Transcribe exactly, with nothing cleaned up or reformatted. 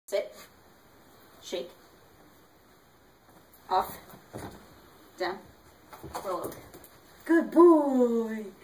Sit. Shake. Off. Down. Roll over. Good boy.